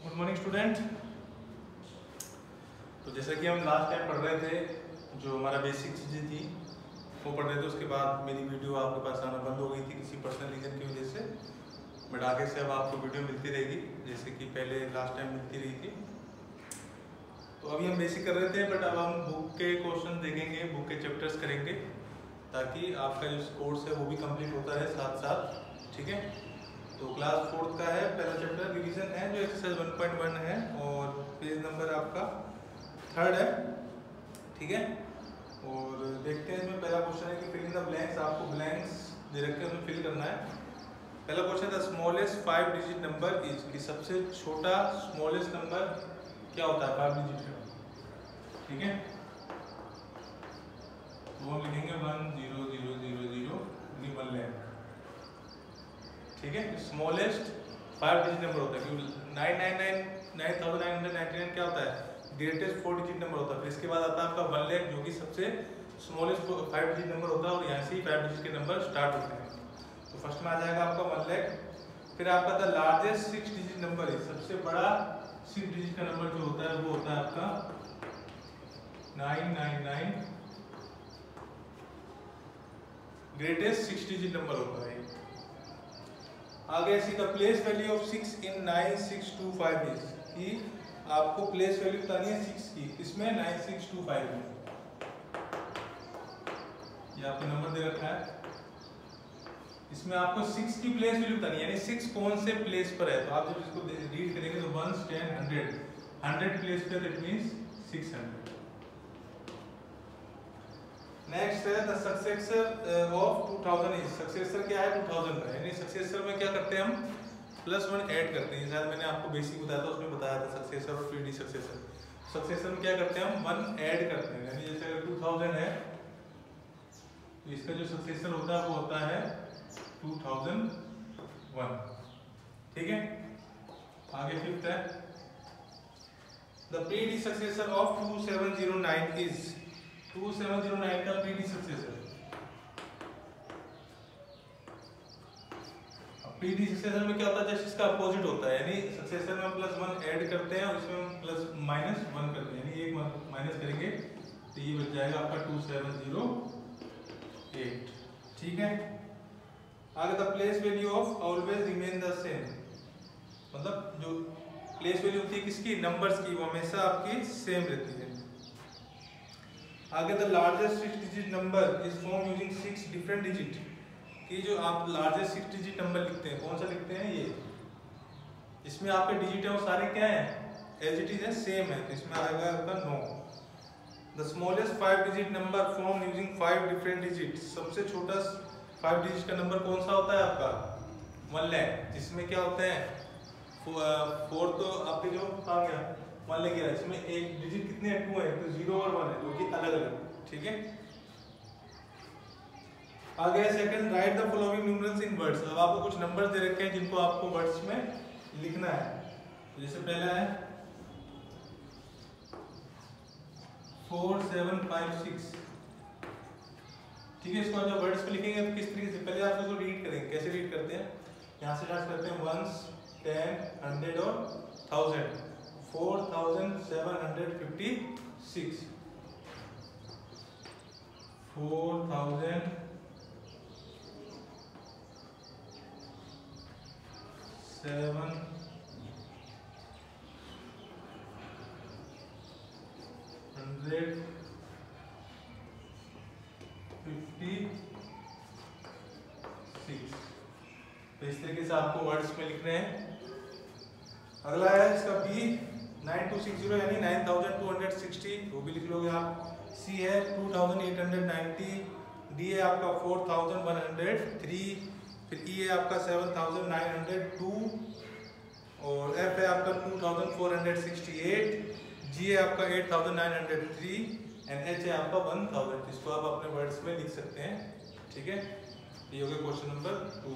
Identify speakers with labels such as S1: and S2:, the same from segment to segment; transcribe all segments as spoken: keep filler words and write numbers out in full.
S1: Good morning student. तो जैसा कि हम लास्ट टाइम पढ़ रहे थे, जो हमारा बेसिक चीज़ें थी वो पढ़ रहे थे, उसके बाद मेरी वीडियो आपके पास आना बंद हो गई थी किसी पर्सनल रीज़न की वजह से। बट आगे से अब आपको वीडियो मिलती रहेगी जैसे कि पहले लास्ट टाइम मिलती रही थी। तो अभी हम बेसिक कर रहे थे, बट अब हम बुक के क्वेश्चन देखेंगे, बुक के चैप्टर्स करेंगे, ताकि आपका जो कोर्स है वो भी कंप्लीट होता रहे साथ साथ। ठीक है, तो क्लास फोर्थ का है, पहला चैप्टर रिवीजन है जो एक्सरसाइज वन पॉइंट वन है और पेज नंबर आपका थर्ड है। ठीक है, और देखते हैं इसमें पहला क्वेश्चन है कि फिल इन द ब्लैंक्स। आपको ब्लैंक्स दे रखे हैं, उसमें फिल करना है। पहला question the smallest five digit number is, कि सबसे छोटा स्मॉलेस्ट नंबर क्या होता है फाइव डिजिट का। ठीक है, तो हम लिखेंगे one zero zero zero zero one lakh. ठीक है, स्मॉलेस्ट फाइव डिजिट नंबर होता है, क्योंकि nine nine nine nine thousand nine hundred ninety nine क्या होता है, ग्रेटेस्ट फोर डिजिट नंबर होता है। फिर इसके बाद आता है आपका वन लैख, जो कि सबसे स्मॉलेस्ट फाइव डिजिट नंबर होता है, और यहाँ से ही फाइव डिजिट के नंबर स्टार्ट होते हैं। तो फर्स्ट में आ जाएगा आपका वन लैख। फिर आपका the largest six digit number है, सबसे बड़ा सिक्स डिजिट का नंबर जो होता है वो होता है आपका nine nine nine. Greatest six digit number होता है। आगे see the place value of six in nine six two five is, कि आपको प्लेस वैल्यू बतानी है सिक्स की, इसमें नाइन सिक्स टू फाइव में। ये आपको नंबर दे रखा है, इसमें आपको सिक्स की प्लेस वैल्यू बतानी है, यानी सिक्स कौन से प्लेस पर है। तो आप जब इसको रीड करेंगे तो one ten hundred hundred place पे, that means six hundred. Next है the successor of two thousand is, successor क्या है टू थाउजेंड का, यानी सक्सेसर में क्या करते हैं हम प्लस वन ऐड करते हैं। शायद मैंने आपको बेसिक बताया था, उसमें बताया था सक्सेसर और थ्री डी सक्सेसर। सक्सेसर में क्या करते हैं हम वन ऐड करते हैं, यानी जैसे अगर टू थाउजेंड है तो इसका जो सक्सेसर होता है वो होता है टू थाउजेंड वन। ठीक है, आगे फिफ्थ है the predecessor of two seven zero nine is, two seven zero nine का predecessor. Predecessor में क्या होता है, जस्ट इसका अपोजिट होता है, यानी सक्सेसर में हम प्लस वन ऐड करते हैं और इसमें हम प्लस माइनस वन करते हैं, यानी एक माइनस करेंगे तो ये बच जाएगा आपका टू सेवन जीरो एट। ठीक है, आगे the place value of always remain the same, मतलब जो प्लेस वैल्यू होती है किसकी, नंबर्स की, वो हमेशा आपकी सेम रहती है। आगे the largest six digit number is form using six different digit, कि जो आप लार्जेस्ट सिक्स डिजिट नंबर लिखते हैं, कौन सा लिखते हैं ये, इसमें आपके डिजिट है वो सारे क्या है, एज इट इज है, सेम है, तो इसमें आएगा आपका no. The smallest five digit number form using five different digit, सबसे छोटा फाइव डिजिट का नंबर कौन सा होता है आपका वन लैख, जिसमें क्या होते हैं फोर, तो आपके जो आ गया वन लैख गया, इसमें एक डिजिट कितने हैं, टू है, तो जीरो और वन है, जो कि अलग अलग। ठीक है, आगे second right the following numerals in words. अब आपको कुछ नंबर्स दे रखे हैं जिनको आपको वर्ड्स में लिखना है। तो जैसे पहला है फोर सेवन फाइव सिक्स। ठीक है, इसको जब वर्ड्स पे लिखेंगे तो किस तरीके से, पहले आप इसको रीड करेंगे, कैसे रीड करते हैं, यहाँ से स्टार्ट करते हैं वंस टेन हंड्रेड और thousand, four thousand seven hundred fifty six, four thousand seven hundred fifty six. तो इस तरीके से आपको वर्ड्स में लिखने हैं। अगला है इसका B nine two six zero, यानी nine thousand two hundred sixty, वो भी लिख लोगे आप। सी है two thousand eight hundred ninety. D है आपका four thousand one hundred three. फिर ई है आपका seven thousand nine hundred two, और एफ है आपका two thousand four hundred sixty eight. G है आपका eight thousand nine hundred three and H है आपका वन थाउजेंड। इसको आप अपने वर्ड्स में लिख सकते हैं। ठीक है, ये हो गया क्वेश्चन नंबर टू।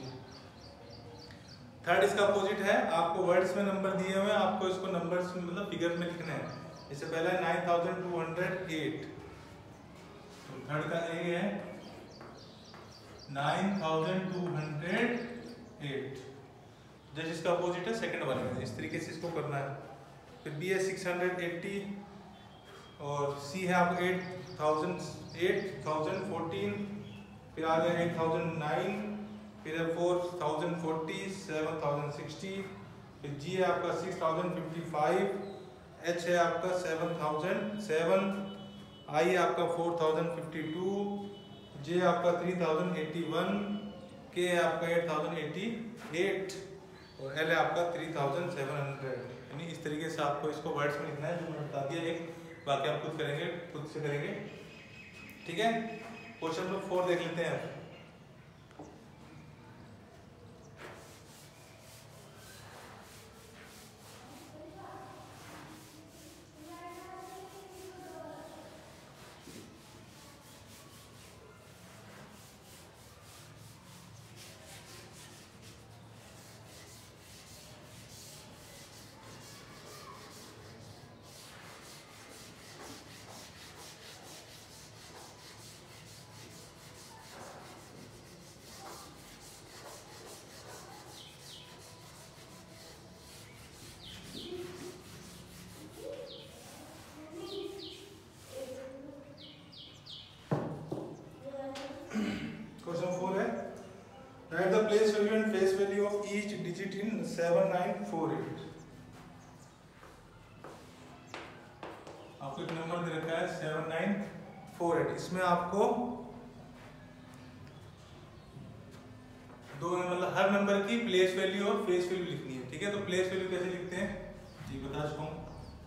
S1: थर्ड इसका अपोजिट है, आपको वर्ड्स में नंबर दिए हुए हैं, आपको इसको नंबर्स में मतलब फिगर में लिखना है। इससे पहला है nine thousand two hundred eight, तो थर्ड का ए है nine thousand two hundred eight. Just इसका अपोजिट है सेकंड वाले में, इस तरीके से इसको करना है। फिर बी है सिक्स हंड्रेड एट्टी और सी है आपको eight thousand eight thousand fourteen, फिर आ गया एट थाउजेंड नाइन, फिर है four thousand forty, seven thousand sixty, फिर जी है आपका six thousand fifty five, H है आपका सेवन थाउजेंड सेवन, आई है आपका four thousand fifty two, J आपका three thousand eighty one, K है आपका एट थाउजेंड एट्टी एट और एल है आपका थ्री थाउजेंड सेवन हंड्रेड। यानी इस तरीके से आपको इसको वर्ड्स में लिखना है, जो मैंने बता दिया एक, बाकी आप खुद करेंगे, खुद से करेंगे। ठीक है, क्वेश्चन नंबर फोर देख लेते हैं आप। Write the place value and face value of each digit in seven nine four eight। आपको एक नंबर दे रखा है सेवन नाइन फोर एट, इसमें आपको दो मतलब हर नंबर की प्लेस वैल्यू और फेस वैल्यू लिखनी है। ठीक है, तो प्लेस वैल्यू कैसे लिखते हैं जी बता चुका हूँ।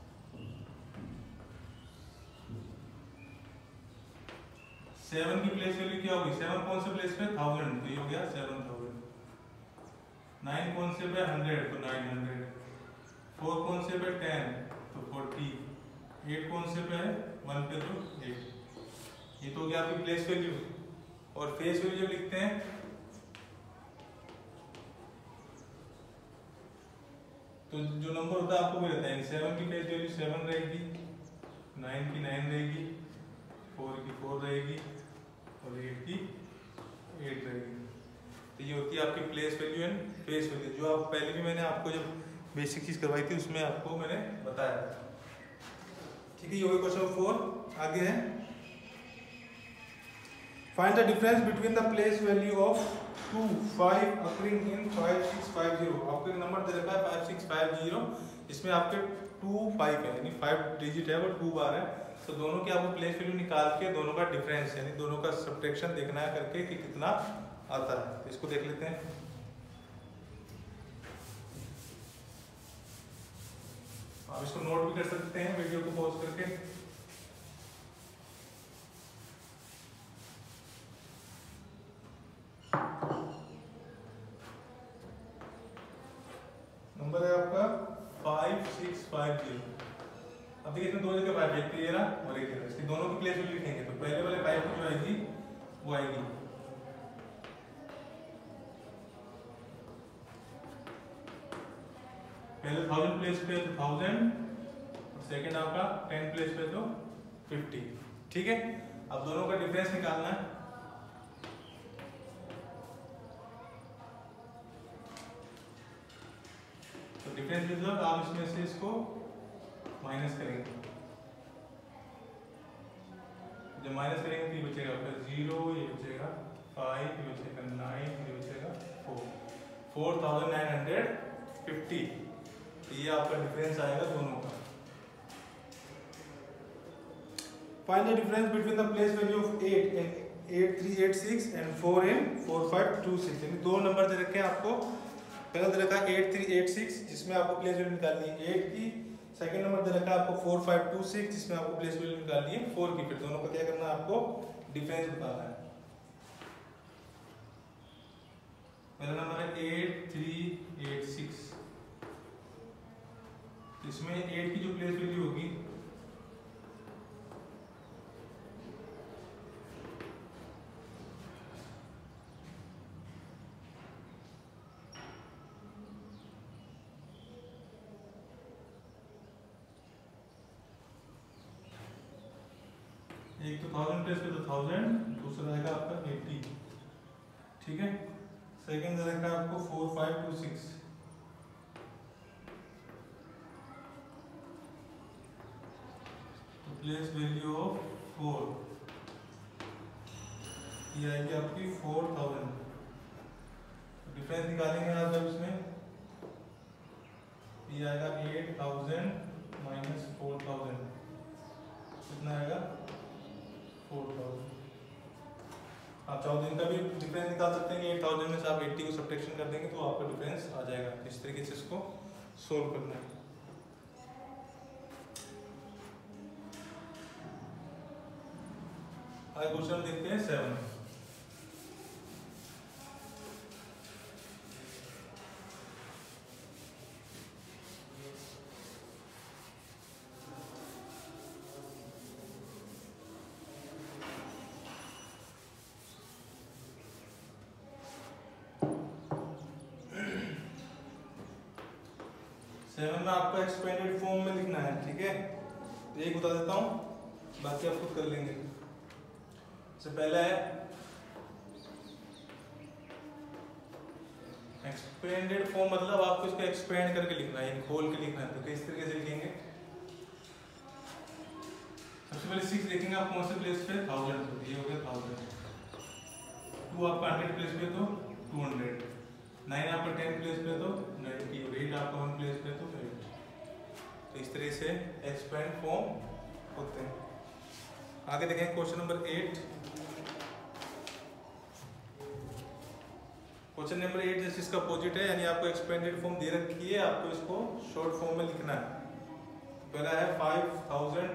S1: सेवन की प्लेस वैल्यू क्या होगी, सेवन कौन से प्लेस पे, थाउजेंड, तो ये हो गया सेवन थाउजेंड। नाइन कौन से पे, हंड्रेड, तो नाइन हंड्रेड। फोर कौन से पे, टेन, तो फोर्टी। एट कौन से पे है, वन पे, तो एट। ये तो हो गया आपकी प्लेस वैल्यू। और फेस वैल्यू जब लिखते हैं तो जो नंबर होता है आपको भी रहता है, सेवन की फेस वैल्यू सेवन रहेगी, नाइन की नाइन रहेगी, फोर की फोर रहेगी और एट की एट रहेगी। तो ये होती है आपकी place value and face value, जो आप पहले भी मैंने आपको जब बेसिक चीज करवाई थी उसमें आपको मैंने बताया। ठीक है, ये हो गया क्वेश्चन फोर। आगे है find the difference between the place value of two five occurring in five six five zero. आपको एक नंबर दे रखा है फाइव सिक्स फाइव जीरो, इसमें आपके टू फाइव है, यानी फाइव डिजिट है, वो टू बार है। तो दोनों की आपको प्लेस वैल्यू निकाल के दोनों का डिफरेंस यानी दोनों का सब्ट्रैक्शन देखना है करके कि कितना आता है। तो इसको देख लेते हैं। आप इसको नोट भी कर सकते हैं वीडियो को पॉज करके। नंबर है आपका फाइव सिक्स फाइव जीरो। अब देखिए इसमें दो जगह फाइव, एक ये रहा और एक ये रहा, इसकी दोनों की प्लेस वैल्यू लिखेंगे। तो पहले वाले फाइव की जो आएगी वो आएगी पहले थाउजेंड प्लेस पे तो थाउजेंड, और सेकेंड आपका टेन प्लेस पे तो फिफ्टी। ठीक है, अब दोनों का डिफरेंस निकालना है। तो डिफरेंस मतलब आप इसमें से इसको माइनस करेंगे, जब माइनस करेंगे तो ये बचेगा आपका जीरो, ये बचेगा फाइव, ये बचेगा नाइन, ये बचेगा four, four thousand nine hundred fifty. तो ये आपका डिफरेंस आएगा दोनों का। Find the difference between the place value of eight and eight three eight six and four and four five two six. यानी दो नंबर दे रखे हैं आपको, पहला दे रखा है एट थ्री एट सिक्स जिसमें आपको प्लेस वैल्यू निकालनी है एट की, सेकंड नंबर दे रखा है आपको फोर फाइव टू सिक्स जिसमें आपको प्लेस वैल्यू निकालनी है फोर की। फिर दोनों का क्या करना है, आपको डिफरेंस बताना है। पहला नंबर है एट थ्री एट सिक्स, इसमें एट की जो प्लेस वैल्यू होगी एक तो थाउजेंड प्लेस पे तो थाउजेंड, दूसरा रहेगा आपका एट्टी। ठीक है, सेकंड रहेगा आपको four five two six, place value of four, ये आएगी आपकी फोर थाउजेंड। डिफरेंस निकालेंगे आप जब इसमें, ये आएगा eight thousand minus four thousand, कितना आएगा फोर थाउजेंड। आप चाहो दिन का भी डिफरेंस निकाल सकते हैं कि एट थाउजेंड में से आप एट्टी को सब्ट्रैक्शन कर देंगे तो आपका डिफरेंस आ जाएगा। इस तरीके से इसको सोल्व करना है। आगे क्वेश्चन देखते हैं सेवन। सेवन में आपको एक्सपेंडेड फॉर्म में लिखना है, ठीक है। एक बता देता हूँ, बाकी आप खुद कर लेंगे। सबसे पहला है एक्सपेंडेड फॉर्म, मतलब आपको इसको एक्सपेंड करके लिखना है, खोल के लिखना है। तो किस तरीके से लिखेंगे? सबसे पहले सिक्स लिखेंगे आप कौन से प्लेस पे? थाउजेंड पे, ये हो गया थाउजेंड। टू आपका हंड्रेड प्लेस पे तो टू हंड्रेड, नाइन आपका टेन प्लेस पे तो नाइन्टी, और एट आपका वन प्लेस पे तो एट। तो इस तरह से एक्सपेंड फॉर्म होते हैं। आगे देखें question number eight. Question number eight जैसे इसका अपोजिट है, यानी आपको एक्सपेंडेड फॉर्म दे रखी है, आपको इसको शॉर्ट फॉर्म में लिखना है। पहला है फाइव थाउजेंड,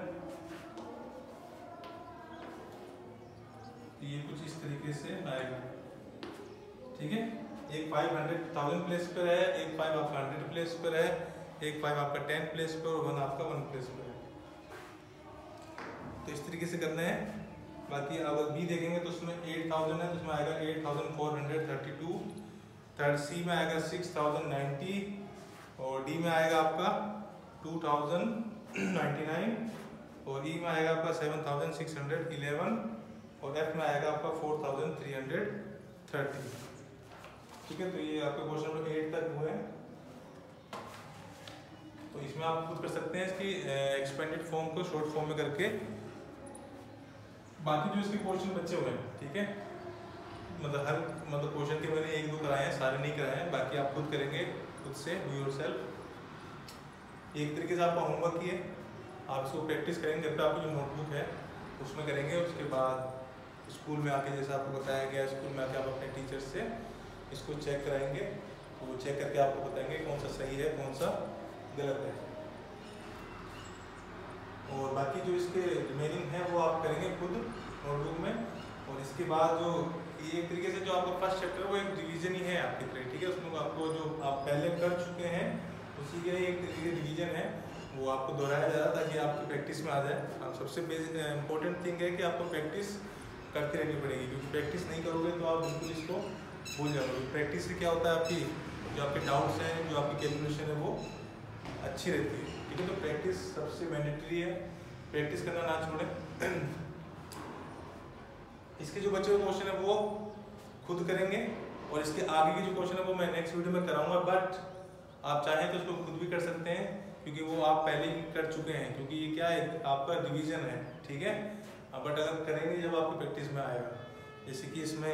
S1: ये कुछ इस तरीके से आएगा, ठीक है। एक फाइव हंड्रेड थाउजेंड प्लेस पर है, एक फाइव आपका हंड्रेड प्लेस पर है, एक फाइव आपका टेन प्लेस पर और वन आपका वन प्लेस पर है। तो इस तरीके से करना है। बाकी अगर बी देखेंगे तो उसमें एट थाउजेंड है, तो उसमें आएगा eight thousand four hundred thirty two. Third C में आएगा सिक्स थाउजेंड नाइन्टी, और डी में आएगा आपका टू थाउजेंड नाइन्टी नाइन, और ई में आएगा आपका seven thousand six hundred eleven, और एफ में आएगा आपका four thousand three hundred thirty. ठीक है, तो ये आपके क्वेश्चन नंबर एट तक हुए हैं। तो इसमें आप खुद कर सकते हैं इसकी एक्सपेंडेड फॉर्म को शॉर्ट फॉर्म में करके। बाकी जो इसके क्वेश्चन बचे हुए हैं, ठीक है, मतलब हर मतलब क्वेश्चन के मैंने एक दो कराए हैं, सारे नहीं कराए हैं। बाकी आप खुद करेंगे, खुद से डू योरसेल्फ। एक तरीके से आपका होमवर्क ही है, आप इसको प्रैक्टिस करेंगे। जब तक आपकी जो नोटबुक है उसमें करेंगे, उसके बाद स्कूल में आके जैसे आपको बताया गया, स्कूल में आके आप अपने टीचर से इसको चेक कराएंगे, तो वो चेक करके आपको बताएंगे कौन सा सही है कौन सा गलत है। और बाकी जो इसके रिमेनिंग है वो आप करेंगे खुद नोटबुक में। और इसके बाद जो ये एक तरीके से जो आपका फर्स्ट चैप्टर है वो एक रिवीजन ही है आपकी तरह, ठीक है। उसमें आपको जो आप पहले कर चुके हैं उसी के एक तरीके रिवीजन है, वो आपको दोहराया जा रहा है ताकि आपकी प्रैक्टिस में आ जाए। आप सबसे बेसिक इंपॉर्टेंट थिंग है कि आपको प्रैक्टिस करते रहनी पड़ेगी, क्योंकि प्रैक्टिस नहीं करोगे तो आप बिल्कुल इसको भूल जाओगे। प्रैक्टिस से क्या होता है, आपकी जो आपके डाउट्स हैं, जो आपकी कैलकुलेशन है वो अच्छी रहती है, ठीक है। तो प्रैक्टिस सबसे मैंडेटरी है, प्रैक्टिस करना ना छोड़ें। इसके जो बचे हुए क्वेश्चन है वो खुद करेंगे, और इसके आगे के जो क्वेश्चन है वो मैं नेक्स्ट वीडियो में कराऊंगा। बट आप चाहें तो उसको खुद भी कर सकते हैं, क्योंकि वो आप पहले ही कर चुके हैं, क्योंकि ये क्या है आपका रिवीजन है, ठीक है। बट अगर करेंगे जब आपकी प्रैक्टिस में आएगा, जैसे कि इसमें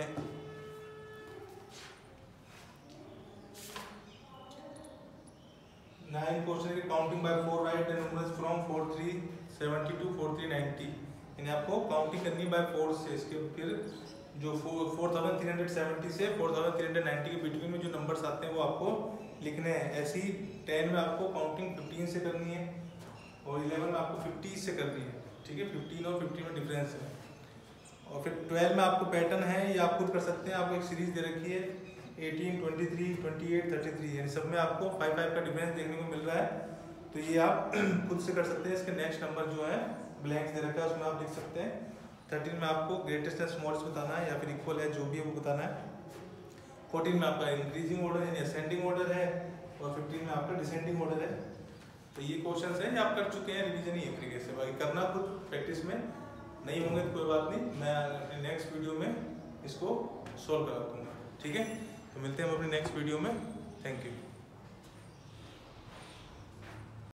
S1: नाइन क्वेश्चन है counting by four write the numbers from four three seventy two four three ninety, यानी आपको काउंटिंग करनी बाय फोर से। इसके फिर जो four thousand three hundred seventy से four thousand three hundred ninety के बिटवीन में जो नंबर्स आते हैं वो आपको लिखने हैं। ऐसी टेन में आपको काउंटिंग फिफ्टीन से करनी है, और इलेवन में आपको फिफ्टी से करनी है, ठीक है। फिफ्टीन और फिफ्टी में डिफरेंस है। और फिर ट्वेल्व में आपको पैटर्न है, ये आप खुद कर सकते हैं। आपको एक सीरीज दे रखी है eighteen, twenty three, twenty eight, thirty three, यानी सब में आपको फाइव फाइव का डिफरेंस देखने को मिल रहा है। तो ये आप खुद से कर सकते हैं। इसके नेक्स्ट नंबर जो है ब्लैंक्स दे रखा है, उसमें आप लिख सकते हैं। थर्टीन में आपको ग्रेटेस्ट एंड स्मॉलेस्ट बताना है, या फिर इक्वल है जो भी है वो बताना है। फोर्टीन में आपका इंक्रीजिंग ऑर्डर है, असेंडिंग ऑर्डर है, और फिफ्टीन में आपका डिसेंडिंग ऑर्डर है। तो ये क्वेश्चंस हैं, ये आप कर चुके हैं, रिवीजन ही एक तरीके से। बाकी करना खुद प्रैक्टिस में, नहीं होंगे तो कोई बात नहीं, मैं नेक्स्ट वीडियो में इसको सॉल्व करा दूँगा, ठीक है। तो मिलते हैं हम अपने नेक्स्ट वीडियो में। Thank you.